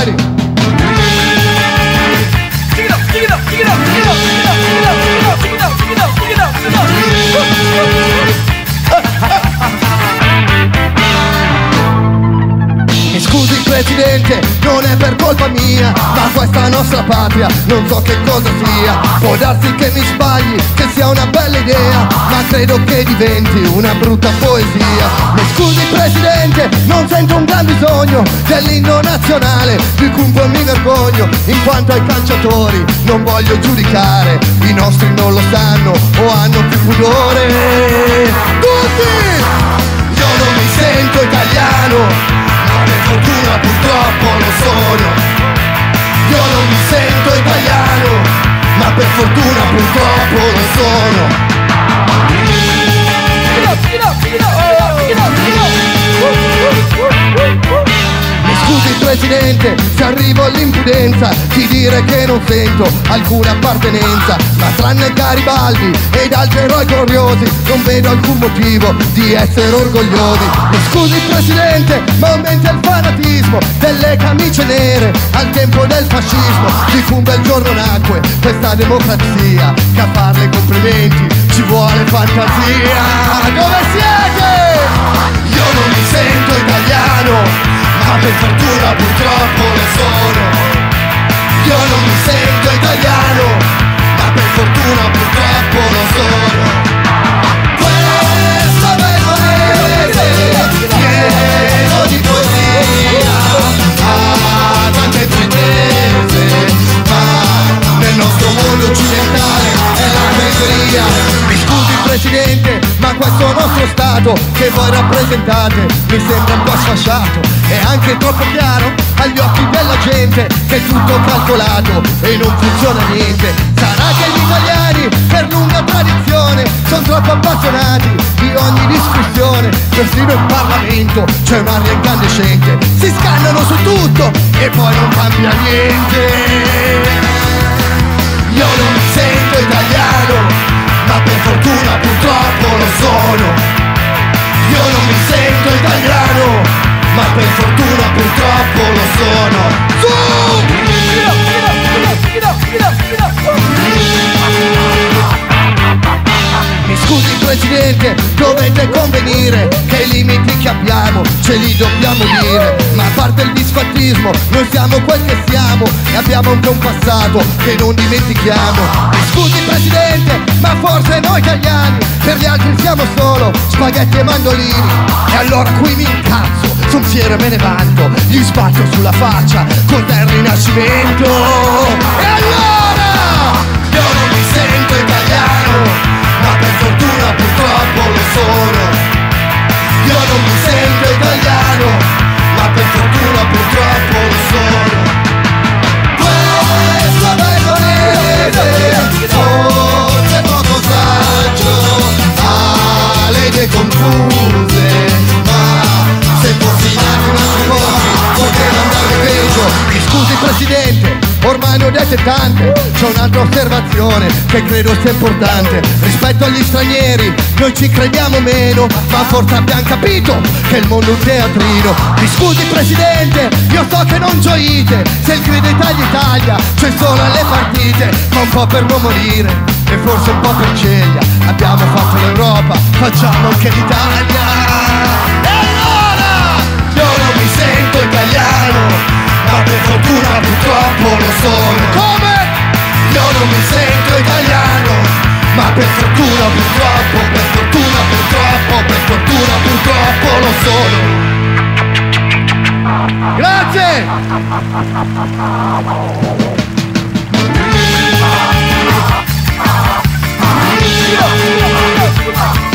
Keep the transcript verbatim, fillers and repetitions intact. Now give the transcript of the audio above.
italiani. Mi scusi Presidente, non è per colpa mia, ma questa nostra patria non so che cosa sia. Può darsi che mi sbagli, che sia una bella idea, ma credo che diventi una brutta poesia. Mi scusi Presidente, non sento un gran bisogno dell'inno nazionale, di cui un po' mi vergogno. In quanto ai calciatori non voglio giudicare, i nostri non lo sanno o hanno più pudore. Tutti! Io non mi sento italiano, ma per fortuna purtroppo lo sono. Io non mi sento italiano, ma per fortuna purtroppo lo sono. Mi scusi Presidente, se arrivo all'impudenza di dire che non sento alcuna appartenenza, ma tranne Garibaldi ed altri eroi gloriosi non vedo alcun motivo di essere orgogliosi. Mi scusi Presidente, ma aumenta il fanatismo delle camicie nere al tempo del fascismo, di cui un bel giorno nacque questa democrazia, che a farle complimenti ci vuole fantasia. Dove siete? Io non mi sento italiano, ma per fortuna purtroppo lo sono. Io non mi sento italiano, ma per fortuna purtroppo lo sono. Questo bel paese pieno di poesia ha tante pretese, ma nel nostro mondo occidentale è la periferia. Mi scusi Presidente, ma questo nostro Stato che voi rappresentate mi sembra un po' sfasciato, è anche troppo chiaro agli occhi della gente che è tutto calcolato e non funziona niente. Sarà che gli italiani per lunga tradizione sono troppo appassionati di ogni discussione, persino in Parlamento c'è un'aria incandescente, si scannano su tutto e poi non cambia niente. Io non mi sento italiano, ma per fortuna purtroppo lo sono. Io non mi sento italiano, ma per fortuna purtroppo lo sono. Su! Mi scusi Presidente, dovete convenire che i limiti che abbiamo ce li dobbiamo dire, ma a parte il disfattismo noi siamo quel che siamo e abbiamo anche un passato che non dimentichiamo. Mi scusi Presidente, ma forse noi italiani per gli altri siamo solo spaghetti e mandolini, e allora qui mi incazzo, son fiero e me ne vanto, gli sbatto sulla faccia cos'è il Rinascimento. E allora io non mi sento italiano, ma per fortuna purtroppo lo sono. Io non mi sento italiano, ma per fortuna purtroppo lo sono. Questo bel paese forse è poco saggio, ha le idee confuse, ma se fossi nato in altri posti poteva andare peggio. Mi scusi Presidente, ormai ne ho dette tante, c'è un'altra osservazione che credo sia importante. Rispetto agli stranieri noi ci crediamo meno, ma forse abbiamo capito che il mondo è un teatrino. Mi scusi Presidente, io so che non gioite se il grido Italia Italia c'è solo alle partite, ma un po' per non morire e forse un po' per ceglia. Abbiamo fatto l'Europa, facciamo anche l'Italia. E allora io non mi sento italiano, ma per fortuna purtroppo lo sono. Come? Io non mi sento italiano, ma per fortuna purtroppo, per fortuna purtroppo, per fortuna purtroppo lo sono. Grazie!